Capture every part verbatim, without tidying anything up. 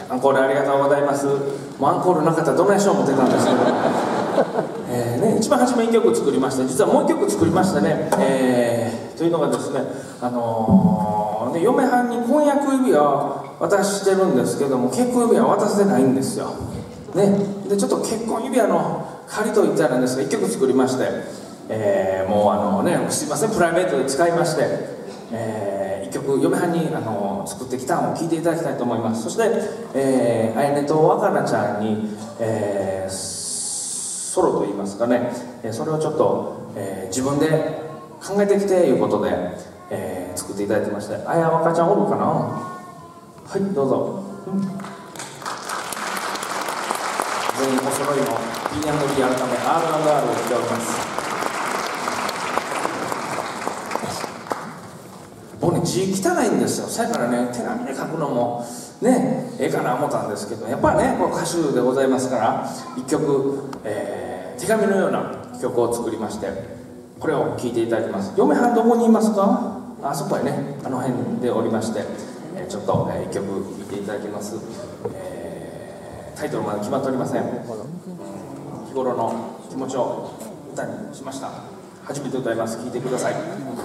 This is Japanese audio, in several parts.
アンコールありがとうございます。もうアンコールなかったらどないしよう思ってたんですけど、えーね、一番初めにいっきょく作りました。実はもういっきょく作りましたね、えー、というのがですね、あのー、で嫁はんに婚約指輪を渡してるんですけども、結婚指輪渡せてないんですよ、ね、でちょっと結婚指輪の仮といったらですね、いっきょく作りまして、えー、もうあのね、すいません、プライベートで使いまして、えー、いっきょく嫁はんにあの作ってきたのを聴いていただきたいと思います。そして、えー、あやねと若菜ちゃんに、えー、ソロといいますかね、それをちょっと、えー、自分で考えてきていうことで、えー、作っていただいてまして、あや若ちゃんおるかな。はい、どうぞ。うん、全員お揃いの ピーアンドビー 改め アールアンドアール を着ております。僕ね、字汚いんですよ。そやからね、手紙で書くのもね、ええかな思ったんですけど、やっぱりね、こう歌手でございますからいっきょく、えー、手紙のような曲を作りまして、これを聴いていただきます。嫁はんどこにいますか。あそこへね、あの辺でおりまして、えー、ちょっと、えー、いっきょく聴いていただきます。えー、タイトルまだ決まっておりません。日頃の気持ちを歌にしました。初めて歌います。聴いてください。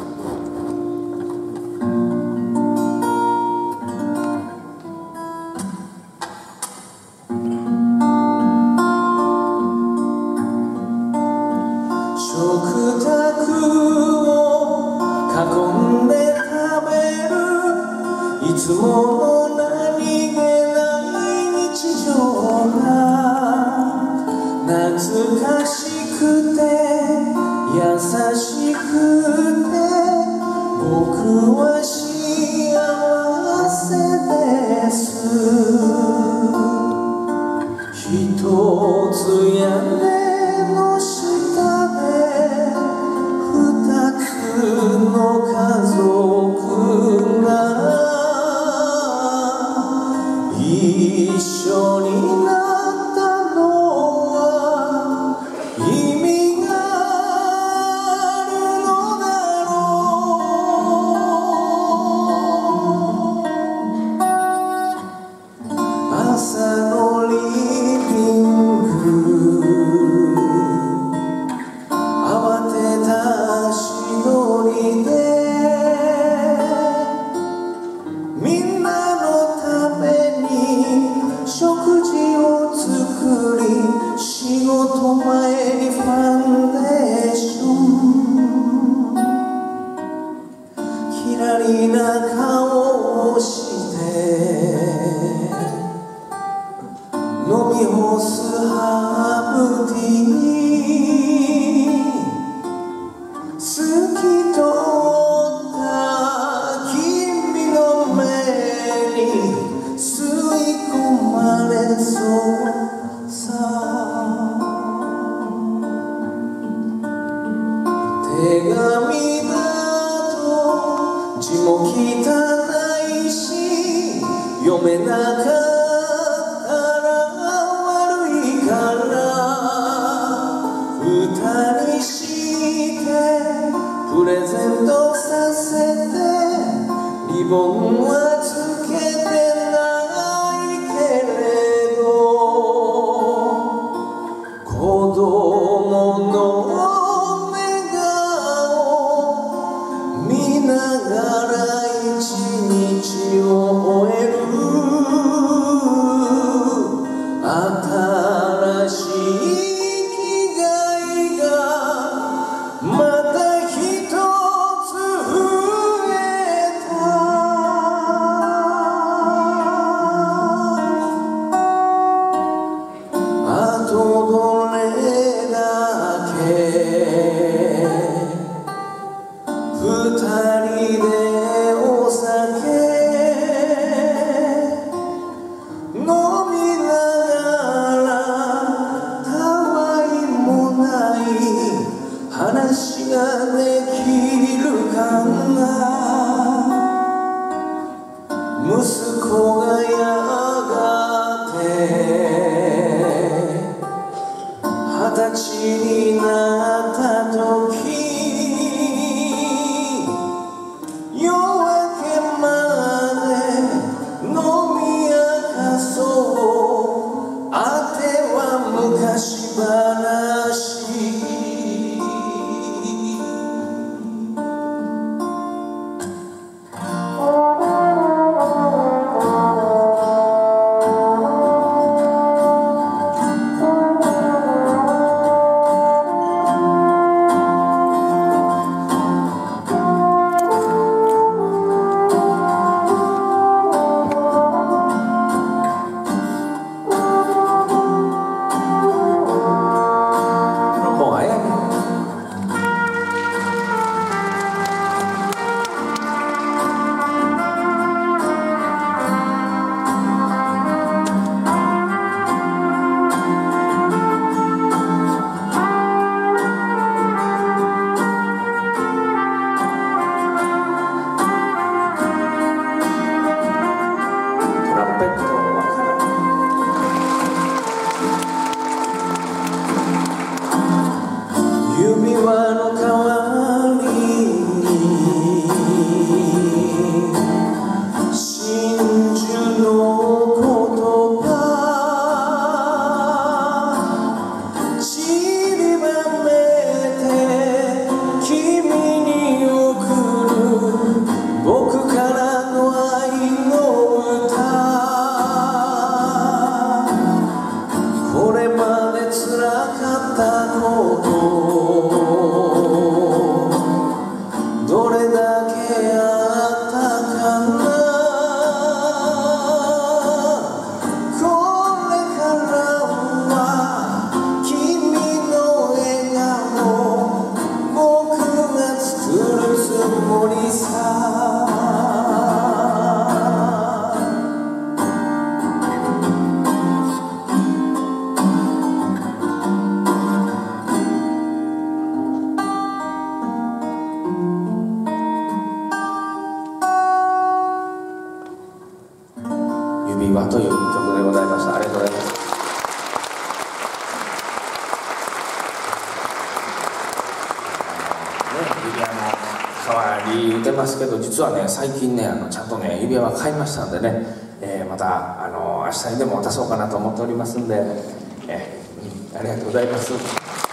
食卓を囲んで食べるいつもの何気ない日常が懐かしくて優しくて僕は幸せです。ひとつ屋根の下で二つの家族が一緒になったのは意味があるのだろう。朝のリビング慌てた足取りでみんなのために食事を作り、仕事前にファンデーションきらりな顔をして飲み干すハーブティー、透き通った君の目に吸い込まれそうさ。手紙だと字も汚いし読めなかった歌にしてプレゼントさせてリボンはつけてないけれど子供の笑顔見ながら一日を終える。新しいまた一つ増えた。あとどれだけ二人でお酒飲みながらたわいもない話ができるかな。息子がやがて二十歳になった時、夜明けまで飲み明かそう指輪」という曲でございました。ありがとうございます。指輪の代わり言うてますけど、実はね最近ねあのちゃんとね指輪は買いましたんでね、えー、またあの明日にでも渡そうかなと思っておりますんで、えーうん、ありがとうございます。ちょっ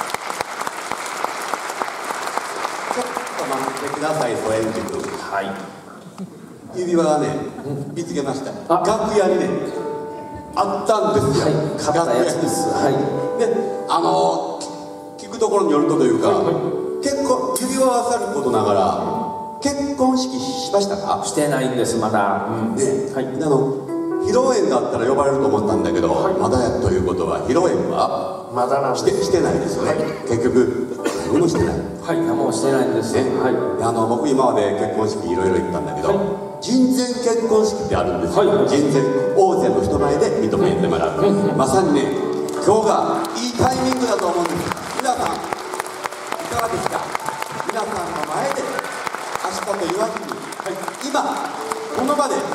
と待ってください、ソエンジ君。 はい。 指輪がね、見つけました。楽屋にねあったんですよ。 はい、買ったやつです。はい。 で、あの聞くところによるとというか。はいはい、結婚、指輪はさることながら結婚式しましたか？ してないんです、まだ。うん、 ね、はい、あの披露宴があったら呼ばれると思ったんだけど、はい、まだやということは披露宴はまだなんです。 してしてないですよね、はい、結局何もしてない。 はい、何もしてないんですね。はい、 あの僕今まで結婚式いろいろ行ったんだけど、はい、人前結婚式ってあるんですよ、はい、人前大勢の人前で認めてもらう、はい、まさにね今日がいいタイミングだと思うんです。皆さんいかがですか？皆さんの前で明日と言わずに、はい、今この場で、はい、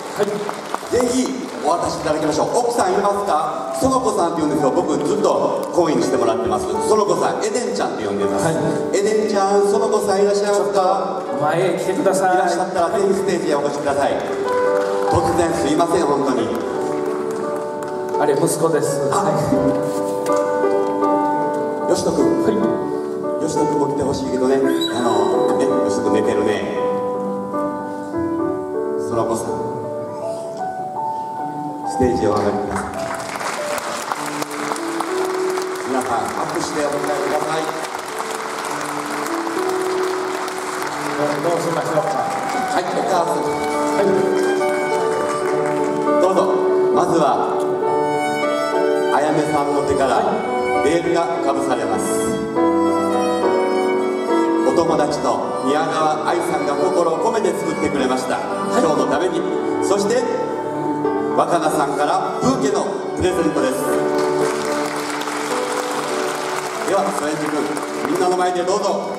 ぜひお渡しいただきましょう。奥さんいますか？園子さんって言うんですよ。僕ずっと講演してもらってます。園子さん、エデンちゃんって呼んでます、はい、エデンちゃん、園子さんいらっしゃいますか？ 前へ来てください。 いらっしゃったらぜひステージへお越しください。突然すいません、本当に。 あれ息子です。 あ、よしとくん、はい、よしとくんも来てほしいけどね、あのね、よしとくん寝てるね。そらこさん、ステージへお上がりください。皆さん拍手でお迎えください。 どうしましょうか。 はい、お母さん、はい、どうぞ。まずはあやめさんの手からベールがかぶされます。お友達の宮川愛さんが心を込めて作ってくれました、はい、今日のために。そして若菜さんからブーケのプレゼントです。ではソエンジ君、みんなの前でどうぞ。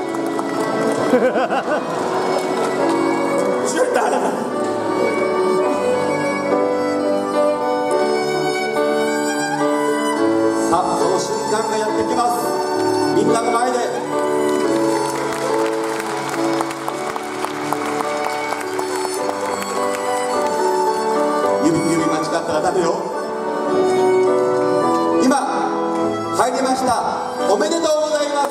さあ、その瞬間がやってきます。みんなの前で指指間違ったらダメよ。今入りました。おめでとうございます。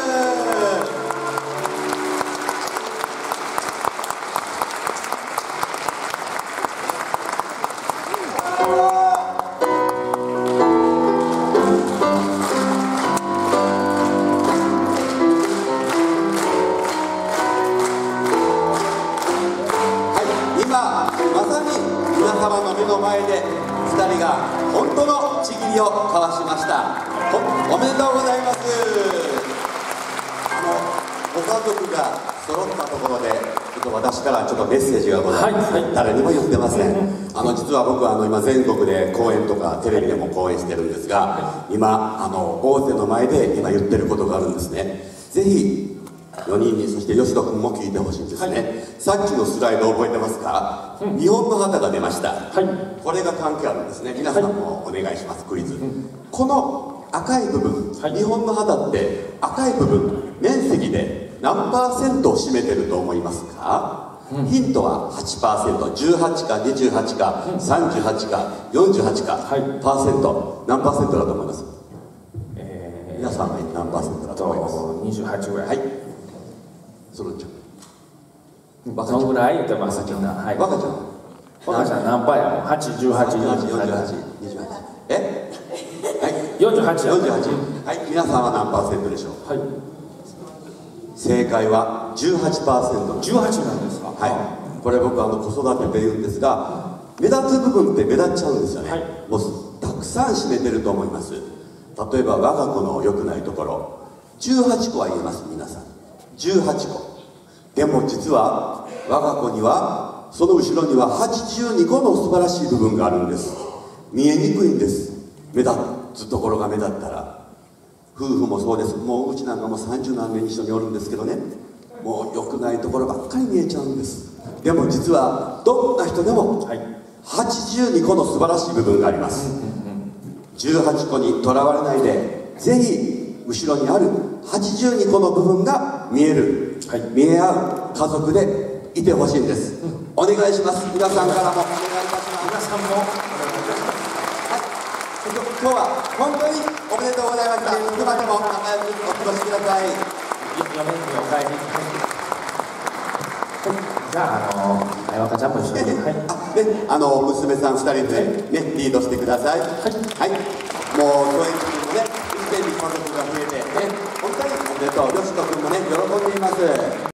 皆様の目の前でふたりが本当のちぎりを交わしました。 お, おめでとうございます。あのご家族が揃ったところでちょっと私からちょっとメッセージがございます、はいはい、誰にも言ってません。あの実は僕はあの今全国で講演とかテレビでも講演してるんですが、今あの大勢の前で今言ってることがあるんですね。ぜひよにんに、そして吉野君も聞いてほしいんですね、はい、さっきのスライド覚えてますか、うん、日本の旗が出ました、はい、これが関係あるんですね。皆さんもお願いします、クイズ、うん、この赤い部分、はい、日本の旗って赤い部分面積で何パーセントを占めてると思いますか、うん、ヒントは はちパーセント、じゅうはちかにじゅうはちか、うん、さんじゅうはちかよんじゅうはちか、はい、パーセント、何パーセントだと思います？えー、皆さんは何パーセントだと思います？ にじゅうはちぐらい。はい、 そのちゃん、 そのぐらい言ってます。若ちゃん、はい、 若ちゃん、 若ちゃん何パーやもん？はち、じゅうはち、よんじゅうはち、 にじゅうはち、え？はい、 よんじゅうはちや。 よんじゅうはち。はい、皆さんは何パーセントでしょう？はい。正解は じゅうはちパーセント。 じゅうはちなんですか？ はい。これ僕あの子育てで言うんですが、目立つ部分って目立っちゃうんですよね。はい、もうたくさん占めてると思います。例えば我が子の良くないところ、じゅうはちこは言えます、皆さん。じゅうはちこ。でも実は我が子にはその後ろにははちじゅうにこの素晴らしい部分があるんです。見えにくいんです。目立つところが目立ったら。夫婦もそうです。もううちなんかもうさんじゅうなんねん一緒におるんですけどね、もう良くないところばっかり見えちゃうんです。でも実はどんな人でもはちじゅうにこの素晴らしい部分があります。じゅうはちこにとらわれないで、ぜひ後ろにあるはちじゅうにこの部分が見える、はい、見え合う家族でいてほしいんです、うん、お願いします。皆さんからもお願いいたします。 皆さんもお願いいたします。 はい、今日は本当におめでとうございました。いつまでも仲良くお過ごしください。 嫁にお帰り。じゃあ、あのー、あやわかちゃんも一緒に、はい、 あ、ね、あの娘さんふたりでね、リードしてください。はい、はい、もう教育君もね、一遍に家族が増えてね、本当におめでとう。よしと君もね、喜んでいます。